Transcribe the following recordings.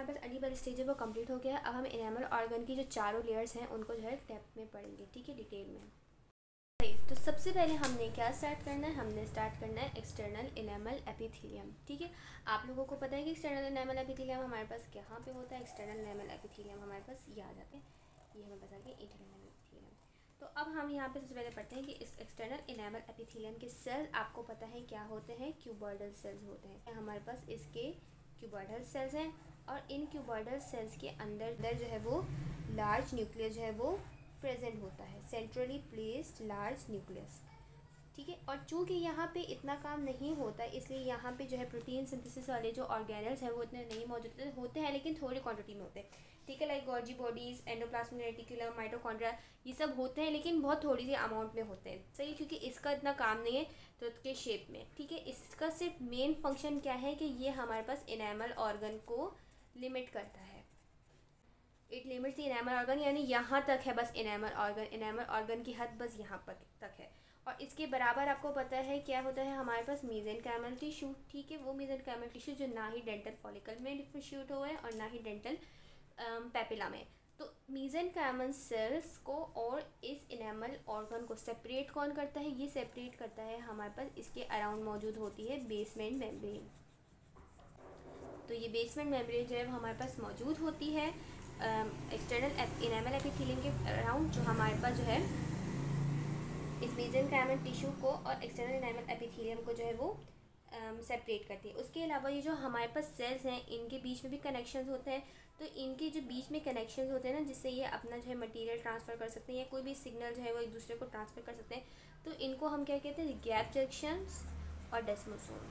हमारे पास अर्ली वाली स्टेज है वो कंप्लीट हो गया है। अब हम इनेमल ऑर्गन की जो चारों लेयर्स हैं उनको जो है डेप्थ में पढ़ेंगे, ठीक है, डिटेल में। तो सबसे पहले हमने क्या स्टार्ट करना है, हमने स्टार्ट करना है एक्सटर्नल इनेमल एपिथेलियम, ठीक है। आप लोगों को पता है कि एक्सटर्नल इनेमल एपिथेलियम हमारे पास कहाँ पे होता है, एक्सटर्नल इनेमल एपिथेलियम हमारे पास ये आ जाते हैं, ये हमें पता है कि इंटरनल एपिथेलियम। तो अब हम यहाँ पे सबसे पहले पढ़ते हैं कि इस एक्सटर्नल इनेमल एपिथेलियम के सेल आपको पता है क्या होते हैं, क्यूबॉइडल सेल्स होते हैं। हमारे पास इसके क्यूबॉइडल सेल्स हैं और इन क्यूबॉइडल सेल्स के अंदर जो है वो लार्ज न्यूक्लियस जो है वो प्रेजेंट होता है, सेंट्रली प्लेस्ड लार्ज न्यूक्लियस, ठीक है। और चूँकि यहाँ पे इतना काम नहीं होता है इसलिए यहाँ पे जो है प्रोटीन सिंथेसिस वाले जो ऑर्गेनल्स हैं वो इतने नहीं मौजूद होते हैं, लेकिन थोड़ी क्वांटिटी में होते हैं, ठीक है। Like Golgi bodies, endoplasmic reticulum, mitochondria, ये सब होते हैं लेकिन बहुत थोड़ी सी अमाउंट में होते हैं, सही, क्योंकि इसका इतना काम नहीं है तो उसके शेप में, ठीक है। इसका सिर्फ मेन फंक्शन क्या है कि ये हमारे पास इनेमल ऑर्गन को लिमिट करता है। It limits the enamel organ, यानी यहाँ तक है बस इनेमल ऑर्गन की हद बस यहाँ पर तक है। और इसके बराबर आपको पता है क्या होता है हमारे पास मेसेनकाइमल टिश्यू, ठीक है। वो मेसेनकाइमल टिश्यू जो ना ही डेंटल फॉलिकल में डिफरेंशिएट हुआ है और ना ही डेंटल पेपिला में। तो मेसेनकाइमल सेल्स को और इस इनेमल ऑर्गन को सेपरेट कौन करता है, ये सेपरेट करता है हमारे पास इसके अराउंड मौजूद होती है बेसमेंट मेम्ब्रेन। तो ये बेसमेंट मेम्ब्रेन जो है वो हमारे पास मौजूद होती है एक्सटर्नल इनेमल एपिथेलियम के अराउंड, जो हमारे पास जो है इस मेसेनकाइमल टिश्यू को और एक्सटर्नल इनेमल एपिथेलियम को जो है वो सेपरेट करती है। उसके अलावा ये जो हमारे पास सेल्स हैं इनके बीच में भी कनेक्शंस होते हैं, तो इनके जो बीच में कनेक्शंस होते हैं ना, जिससे ये अपना जो है मटेरियल ट्रांसफ़र कर सकते हैं या कोई भी सिग्नल जो है वो एक दूसरे को ट्रांसफ़र कर सकते हैं, तो इनको हम क्या कहते हैं, गैप जंक्शंस और डेस्मोसोम,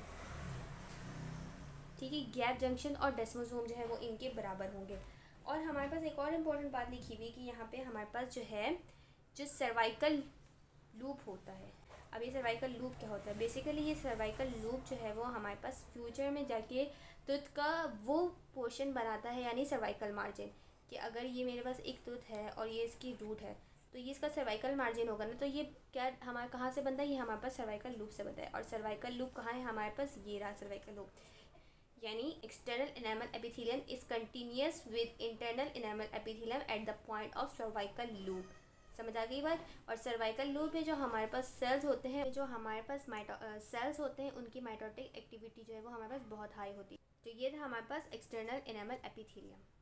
ठीक है। गैप जंक्शन और डेस्मोसोम जो है वो इनके बराबर होंगे। और हमारे पास एक और इम्पॉर्टेंट बात लिखी हुई कि यहाँ पे हमारे पास जो है जो सर्वाइकल लूप होता है। अब ये सर्वाइकल लूप क्या होता है, बेसिकली ये सर्वाइकल लूप जो है वो हमारे पास फ्यूचर में जाके टूथ का वो पोर्शन बनाता है, यानी सर्वाइकल मार्जिन, कि अगर ये मेरे पास एक टूथ है और ये इसकी रूट है तो ये इसका सर्वाइकल मार्जिन होगा ना, तो ये क्या हमारे कहाँ से बनता है, ये हमारे पास सर्वाइकल लूप से बनता है। और सर्वाइकल लूप कहाँ है हमारे पास, ये रहा सर्वाइकल लूप, यानी external enamel epithelium is continuous with internal enamel epithelium at the point of cervical loop. समझ आ गई बात। और सर्वाइकल लूप में जो हमारे पास सेल्स होते हैं, जो हमारे पास सेल्स होते हैं उनकी माइटोटिक एक्टिविटी जो है वो हमारे पास बहुत हाई होती है। तो ये था हमारे पास एक्सटर्नल इनेमल एपिथेलियम।